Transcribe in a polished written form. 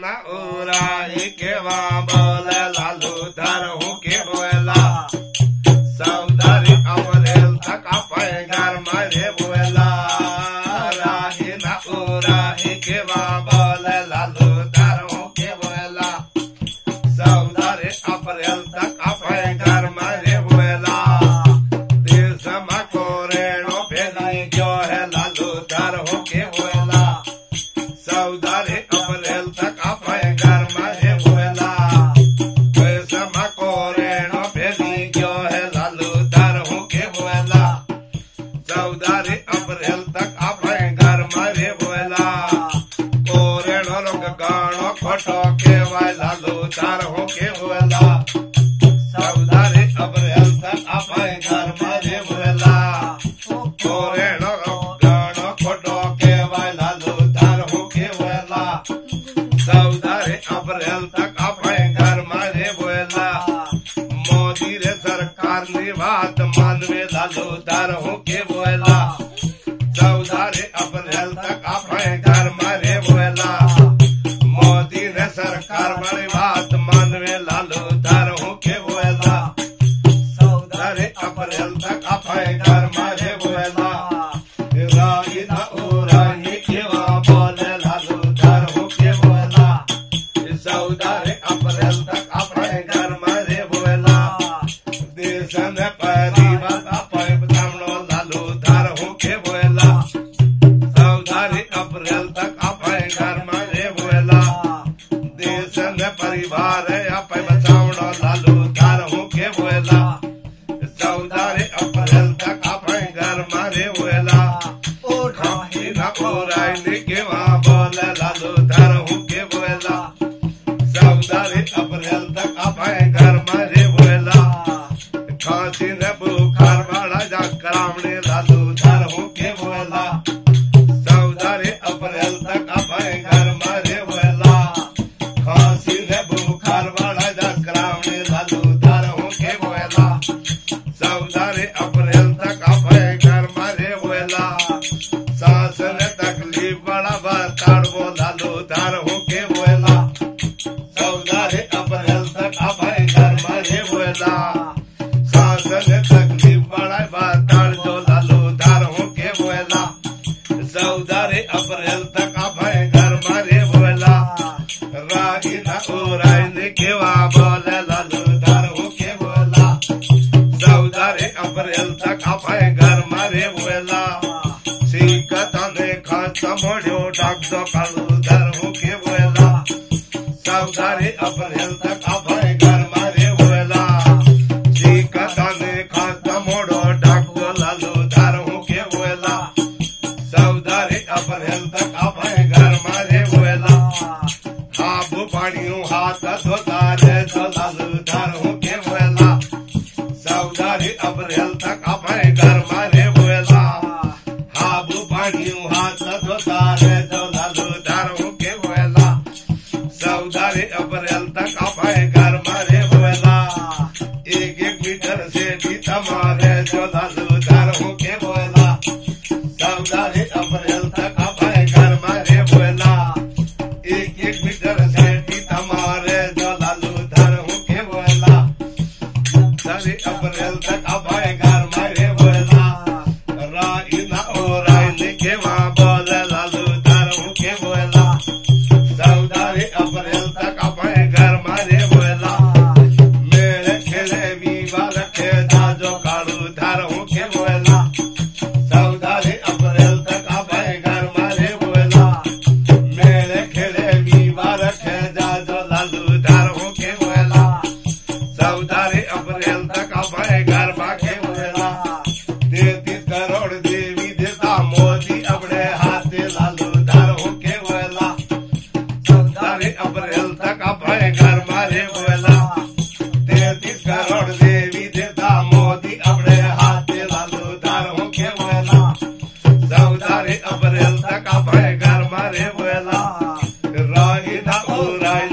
ना उराई के वहाँ बोले लालू धर हूँ के बोला सौदारी अमरेल तक अपने घर मारे बोला राही ना उराई के वहाँ बोले लालू धर हूँ के बोला सौदारी अमरेल तक अपने घर मारे बोला देश में कोरेणो भेलाई जो है लालू धर हूँ के बोला सौदारी अमरेल तक अपने घर मारे बोला देश में कोरेणो भेलाई जो है लालू धर हूँ के बोला सौदारी अमरेल तक अपने घर मारे बोला कोरेणो लोग गाणो खोटो के वाय लालू धर हूँ के बोला सौदारी अमरेल तक अपने घर मारे बोला कोरेणो लोग गाणो खोटो के वाय लालू धर हूँ के बोला सौदारी अमरेल तक अपने घर मारे बोला मोदी रे सरकार ने बात मानवे लालू धर हूँ के बोला सौदारी अमरेल तक अपने घर मारे बोला मोदी ने सरकार बड़ी बात मानवे लालू धर हूँ के बोला सौदारी अमरेल तक अपने घर मारे बोला राही ना उराही के वहाँ बोले लालू धर हूँ के बोला सौदारी अमरेल तक अपने घर मारे बोला देश ने पहली बात अपने ब्राह्मणों लालू धर हूँ के बोला सौदारी अमरेल तक अपने घर मारे बोला देश ने परिवार है अपने बचावणो लालू धर हूँ के बोला सौदारी अमरेल तक अपने घर मारे बोला खाही ना उराई के वहाँ बोले लालू धर हूँ के बोला सौदारी अमरेल तक अपने घर मारे बोला खांसी ने बुखार वाला जा करावणे लालू धर हूँ के बोला सौदारी अमरेल तक अपने घर मारे बोला खांसी ने बुखार वाला जा करावणे लालू धर हूँ के बोला सौदारी अमरेल तक अपने घर मारे बोला सांस ने तकलीफ वाला बताड़ वो लालू धर हूँ के बोला सौदारी अमरेल तक अपने घर मारे बोला सांस ने तकलीफ वाला बताड़ जो लालू धर हूँ के बोला सौदारी अमरेल तक अपने घर मारे बोला राही ना उराई के वहाँ बोले लालू धर हूँ के बोला सौदारी अमरेल तक अपने घर मारे बोला सीखता ने खाता मोड़ो डाक दो कालू धर हूँ के बोला सौदारी अमरेल तक अपने घर मारे बोला सीखता ने खाता मोड़ो डाक दो लालू धर हूँ के बोला सौदारी अमरेल तक अपने घर मारे बोला हाबू पानियों हाथ धोता रे जो लालू धर हूँ के बोला सौदारी अमरेल तक अपने घर मारे बोला हाबू पानियों हाथ धोता रे जो लालू धर हूँ के बोला सौदारी अमरेल तक अपने घर मारे बोला एक मीटर से भी तमारे जो लालू धर हूँ के बोला सौदारी अमरेल तक अपने घर मारे बोला एक मीटर से भी तमारे जो लालू धर हूँ के बोला सौदारी अमरेल तक अपने घर मारे बोला राही ना उराई के वहाँ बोले लालू धर हूँ के बोला सौदारी अमरेल तक अपने घर मारे बोला मेरे खेले विवाह रखे जाजो कालू धर हूँ के बोला सौदारी अमरेल तक अपने घर मारे बोला मेरे खेले विवाह रखे जाजो लालू धर हूँ के बोला सौदारी अमरेल तक अपने घर माके बोला 33 करोड़ देवी देता मोदी अपने हाथे लालू धर हूँ के बोला सौदारी अमरेल तक अपने घर मारे बोला 33 करोड़ देवी देता मोदी अपने हाथे लालू धर हूँ के बोला सौदारी अमरेल तक अपने घर मारे बोला राही ना उराई